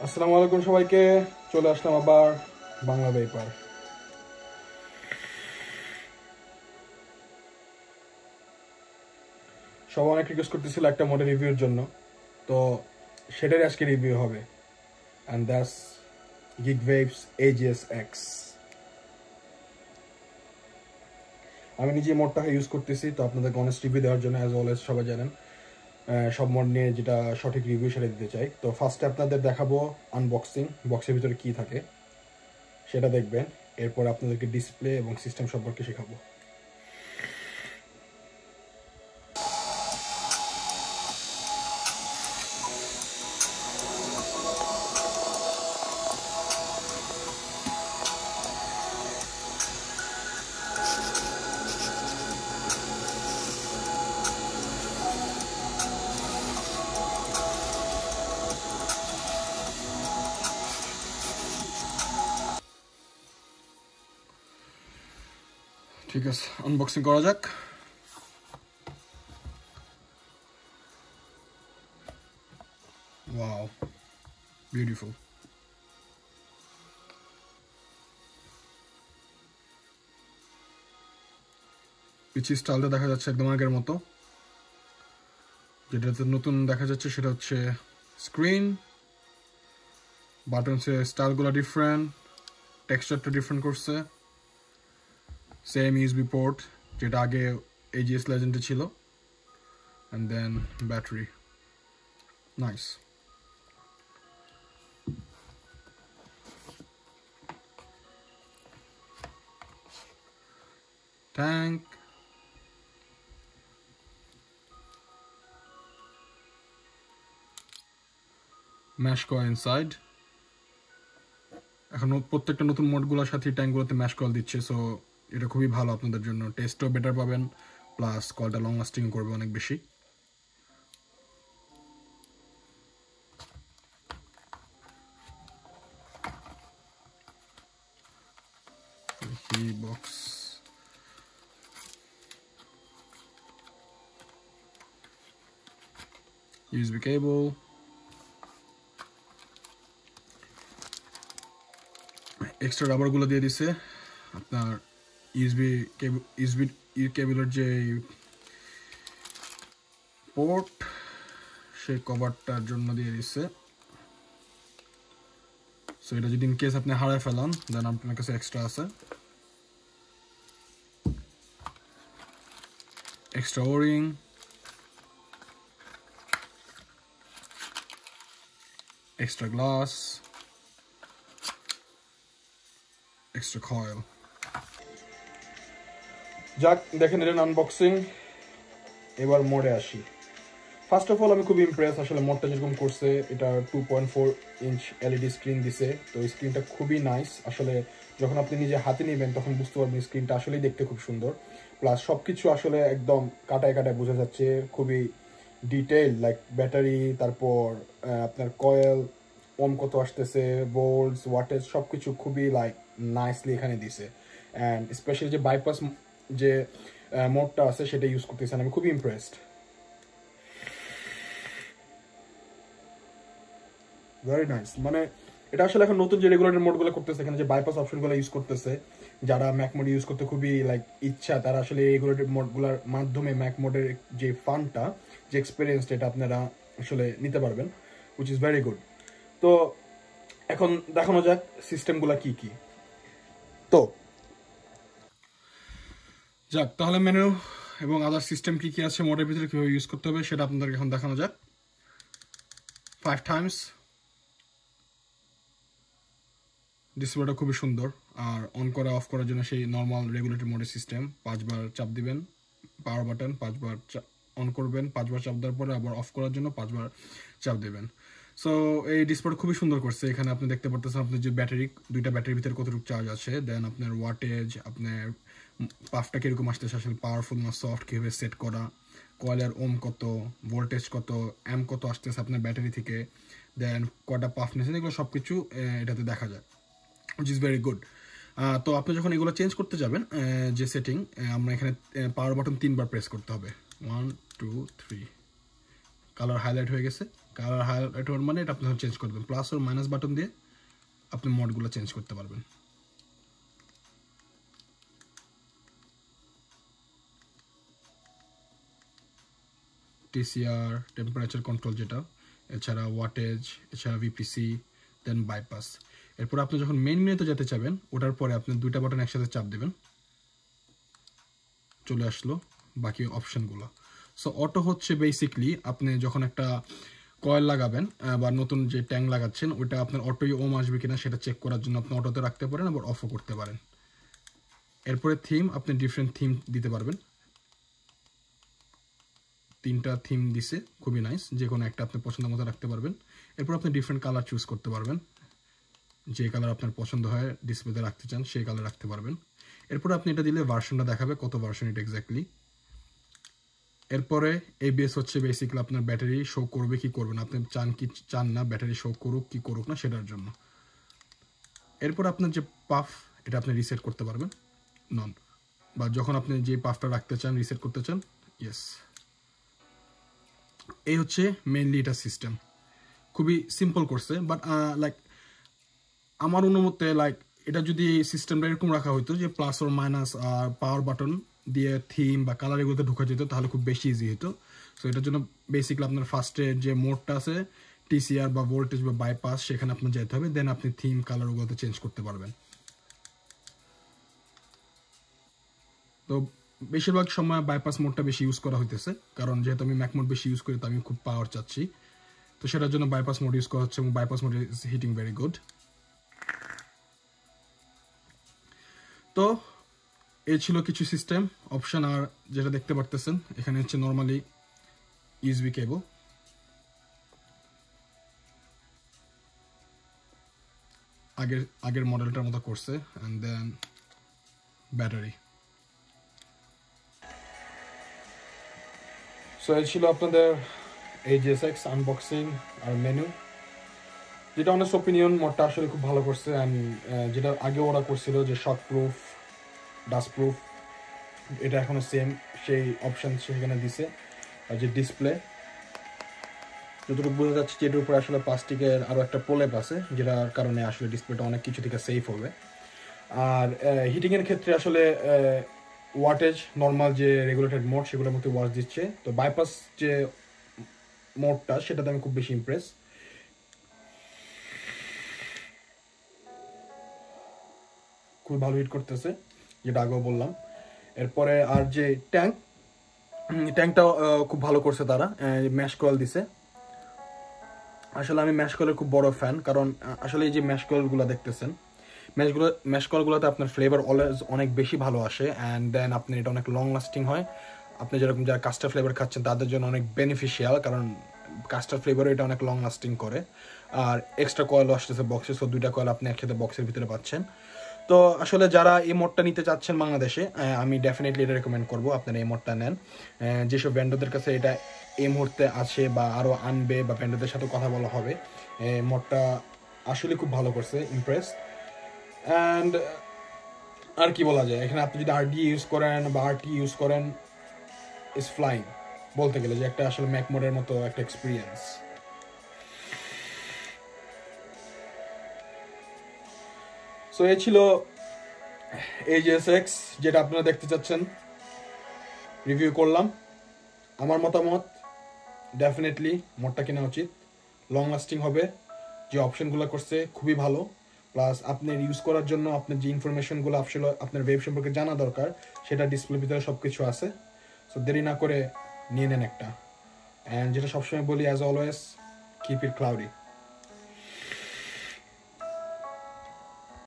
আসসালামু আলাইকুম সবাইকে, চলে আসলাম আবার বাংলা ভেপার। সবাই অনেক রিকোয়েস্ট করতেছিল একটা মডেল রিভিউর জন্য, তো সেটারই আজকে রিভিউ হবে। And that's Geek Vape's Aegis X। আমি নিজে মোডটাকে ইউজ করতেছি, তো আপনাদেরকে অনেস্ট রিভিউ দেওয়ার জন্য অ্যাজ অলওয়েজ সবাই জানেন সব মোড নিয়ে যেটা সঠিক রিভিউ সেটা দিতে চাই। তো ফার্স্টে আপনাদের দেখাবো আনবক্সিং, বক্সের ভিতরে কি থাকে সেটা দেখবেন। এরপর আপনাদেরকে ডিসপ্লে এবং সিস্টেম সম্পর্কে শেখাবো। ঠিক আছে, আনবক্সিং করা যাক। Wow, beautiful. পিছি স্টাইলটা দেখা যাচ্ছে একদম আগের মতো। যেটাতে নতুন দেখা যাচ্ছে সেটা হচ্ছে স্ক্রিন, বাটনসের স্টাইলগুলো ডিফারেন্ট, টেক্সচারটা ডিফারেন্ট করছে। সেম ইউএসবি পোর্ট যেটা আগে Aegis লেজেন্ডে ছিল, and then battery. Nice. Tank, mesh coil inside. এখন প্রত্যেকটা নতুন মোডগুলোর সাথে ট্যাঙ্কগুলোতে ম্যাশ কয়েল দিচ্ছে, সো এটা খুবই ভালো আপনাদের জন্য। টেস্টও বেটার পাবেন, প্লাস কলটা লং লাস্টিং করবে অনেক বেশি। বক্স, USB কেবল, এক্সট্রা রাবারগুলো দিয়ে দিছে। আপনার ইউএসবি কেবলের যে পোর্ট সেই কভারটার জন্য দিয়ে দিচ্ছে। সো এটা যদি ইন কেস আপনি হারায় ফেলান, দেন আপনার কাছে এক্সট্রা আছে। Extra O ring, extra glass, extra coil. যাক, দেখে নিলেন আনবক্সিং। এবার মোডে আসি। ফার্স্ট অফ অল আমি খুব ইমপ্রেস আসলে মোডটা যেরকম করছে। এটা 2.4 ইঞ্চ এলইডি স্ক্রিন দিছে, তো এই স্ক্রিনটা খুবই নাইস। আসলে যখন আপনি নিজে হাতে নেবেন তখন বুঝতে পারবেন স্ক্রিনটা আসলেই দেখতে খুব সুন্দর। প্লাস সবকিছু আসলে একদম কাটায় কাটায় বোঝা যাচ্ছে, খুবই ডিটেইল। লাইক ব্যাটারি, তারপর আপনার কয়েল, ওম কত আসতেছে, ভোল্টস, ওয়াটেজ, সবকিছু খুবই লাইক নাইসলি এখানে দিছে। অ্যান্ড স্পেশালি যে বাইপাস যে মোডটা আছে সেটা ইউজ করতেছেন, আমি খুবই ইমপ্রেসড। Very nice. মানে এটা আসলে এখন নতুন যে রেগুলেটর মোডগুলো করতেছে, এখানে যে বাইপাস অপশনগুলো ইউজ করতেছে, যারা ম্যাক মোড ইউজ করতে খুবই লাইক ইচ্ছা, তারা আসলে এই রেগুলেটর মোডগুলোর মাধ্যমে ম্যাক মোডের যে ফানটা, যে এক্সপিরিয়েন্স, এটা আপনারা আসলে নিতে পারবেন, উইচ ইজ ভেরি গুড। তো এখন দেখানো যাক সিস্টেমগুলো কি কি। তো যাক, তাহলে মেনু এবং আদার সিস্টেম কি কি আছে মোডের ভিতরে, কিভাবে ইউজ করতে হবে সেটা আপনাদেরকে এখন দেখানো যাক। 5 টাইমস ডিসপ্লেটা খুবই সুন্দর। আর অন করা অফ করার জন্য সেই নর্মাল রেগুলেটর মোডের সিস্টেম। 5 বার চাপ দিবেন পাওয়ার বাটন, 5 বার অন করবেন, 5 বার চাপ দেওয়ার পরে আবার অফ করার জন্য 5 বার চাপ দেবেন। সো এই ডিসপ্লেটা খুবই সুন্দর করছে। এখানে আপনি দেখতে পারতেছেন আপনার যে ব্যাটারি, দুইটা ব্যাটারির ভিতরে কতটুকু চার্জ আছে, দেন আপনার ওয়াটেজ, আপনার পাফটা কিরকম আসতেছে, আসলে পাওয়ারফুল না সফট, কীভাবে সেট করা, কয়েলের ওম কত, ভোল্টেজ কত, এম কত আসতেছে আপনার ব্যাটারি থেকে, দেন কটা পাফ নিয়েছেন, এগুলো সব কিছু এটাতে দেখা যায়, which is very good. তো আপনি যখন এগুলো চেঞ্জ করতে যাবেন, যে সেটিং, আমরা এখানে পাওয়ার বাটন 3 বার প্রেস করতে হবে। 1 2 3, কালার হাইলাইট হয়ে গেছে। কালার হাইলাইট ওভার মানে এটা আপনি চেঞ্জ করবেন, প্লাস ওর মাইনাস বাটন দিয়ে আপনি মোডগুলো চেঞ্জ করতে পারবেন। টিসিআর, টেম্পারেচার কন্ট্রোল যেটা, এছাড়া ওয়াটেজ, এছাড়া ভিপিসি, দেন বাইপাস। এরপর আপনি যখন মেইন মেনুতে যেতে চাবেন ওটার পরে আপনি দুইটা বাটন একসাথে চাপ দেবেন, চলে আসলো বাকি অপশনগুলো। সো অটো হচ্ছে বেসিকলি আপনি যখন একটা কয়েল লাগাবেন বা নতুন যে ট্যাঙ্ক লাগাচ্ছেন ওইটা আপনার অটোই ওম আসবে কিনা সেটা চেক করার জন্য আপনি অটোতে রাখতে পারেন, আবার অফও করতে পারেন। এরপরে থিম, আপনি ডিফারেন্ট থিম দিতে পারবেন, 3টা থিম দিছে, খুবই নাইস, যে কোনো একটা আপনি পছন্দ মতো রাখতে পারবেন। এরপর আপনি ডিফারেন্ট কালার চুজ করতে পারবেন, যে কালার আপনার পছন্দ হয় ডিসপ্লেতে রাখতে চান সেই কালার রাখতে পারবেন। এরপর আপনি এটা দিলে ভার্সনটা দেখাবে, কত ভার্সন এটা এক্স্যাক্টলি। এরপরে এবিএস হচ্ছে বেসিক্যালি আপনার ব্যাটারি শো করবে কি করবে না, আপনি চান কি চান না ব্যাটারি শো করুক কি করুক না সেটার জন্য। এরপর আপনার যে পাফ এটা আপনি রিসেট করতে পারবেন নন, বা যখন আপনি যে পাফটা রাখতে চান রিসেট করতে চান ইয়েস। এই হচ্ছে মেইনলি এটা সিস্টেম, খুবই সিম্পল করছে। বাট লাইক আমার অনুমতে লাইক এটা যদি সিস্টেমটা এরকম রাখা হতো যে প্লাস ওর মাইনাস আর পাওয়ার বাটন দিয়ে থিম বা কালার এগুলোতে ঢোকা যেত তাহলে খুব বেশি ইজি হতো। সো এটার জন্য বেসিক্যালি আপনার ফার্স্টে যে মোডটা আছে টিসিআর বা ভোল্টেজ বা বাইপাস সেখানে আপনার যেতে হবে, দেন আপনি থিম কালার ওগুলোতে চেঞ্জ করতে পারবেন। তো বেশিরভাগ সময় বাইপাস মোডটা বেশি ইউজ করা হইতেছে, কারণ যেহেতু আমি ম্যাক মোড বেশি ইউজ করি তো আমি খুব পাওয়ার চাচ্ছি, তো সেটার জন্য বাইপাস মোড ইউজ করা হচ্ছে এবং bypass mode is hitting very good. তো এই ছিল কিছু সিস্টেম অপশন। আর যেটা দেখতে পারতেছেন এখানে হচ্ছে নর্মালি ইউএসবি কেবল, আগের মডেলটার মতো করছে, অ্যান্ড দেন ব্যাটারি। সো এই ছিল আপনাদের Aegis X আনবক্সিং আর মেনু। যেটা অনেস্ট ওপিনিয়ন মোডটা আসলে খুব ভালো করছে, অ্যান্ড যেটা আগে ওরা করছিল যে শক প্রুফ, ডাস্ট প্রুফ, এটা এখনো সেম সেই অপশন সেখানে দিছে। আর যে ডিসপ্লে যতটুকু বোঝা যাচ্ছে যে এটার উপরে আসলে প্লাস্টিকের আরও একটা প্রলেপ আছে যেটার কারণে আসলে ডিসপ্লেটা অনেক কিছু থেকে সেফ হবে। আর হিটিংয়ের ক্ষেত্রে আসলে ওয়াটেজ নর্মাল যে রেগুলেটেড মোড সেগুলোর মধ্যে ওয়াশ দিচ্ছে। তো বাইপাস যে মোডটা সেটাতে আমি খুব বেশি ইমপ্রেস, খুব ভালো হিট করতেছে যেটা আগেও বললাম। এরপরে আর যে ট্যাঙ্কটাও খুব ভালো করছে তারা, ম্যাশ কয়েল দিছে। আসলে আমি ম্যাশ কয়েলের খুব বড় ফ্যান, কারণ আসলে এই যে ম্যাশ কয়েলগুলো দেখতেছেন ম্যাশ কয়েলগুলোতে আপনার ফ্লেভার অলওয়েজ অনেক বেশি ভালো আসে, অ্যান্ড দেন আপনি এটা অনেক লং লাস্টিং হয়। আপনি যেরকম যারা কাস্টার্ড ফ্লেভার খাচ্ছেন তাদের জন্য অনেক বেনিফিশিয়াল, কারণ কাস্টার্ড ফ্লেভারও এটা অনেক লং লাস্টিং করে। আর এক্সট্রা কয়েলও আসতেছে বক্সে, সো 2টা কয়েল আপনি একসাথে বক্সের ভিতরে পাচ্ছেন। তো আসলে যারা এই মোডটা নিতে চাচ্ছেন বাংলাদেশে, আমি ডেফিনেটলি এটা রেকমেন্ড করবো আপনারা এই মোডটা নেন। যেসব ভেন্ডরদের কাছে এটা এই মুহূর্তে আছে বা আরও আনবে বা ভেন্ডরদের সাথে কথা বলা হবে, মোডটা আসলে খুব ভালো করছে, ইমপ্রেস। অ্যান্ড আর কি বলা যায়, এখানে আপনি যদি আরডি ইউজ করেন বা আরটি ইউজ করেন, ইজ ফ্লাইং বলতে গেলে, যে একটা আসলে ম্যাক মোডের মতো একটা এক্সপিরিয়েন্স। সো এই ছিল Aegis X যেটা আপনারা দেখতে চাচ্ছেন, রিভিউ করলাম। আমার মতামত ডেফিনেটলি মোডটা কেনা উচিত, লং লাস্টিং হবে, যে অপশনগুলো করছে খুবই ভালো। প্লাস আপনার ইউজ করার জন্য আপনার যে ইনফরমেশনগুলো আসলে আপনার ওয়েব সম্পর্কে জানা দরকার সেটা ডিসপ্লের ভিতরে সব কিছু আছে। সো দেরি না করে নিয়ে নেন একটা। অ্যান্ড যেটা সবসময় বলি, as always, keep it cloudy.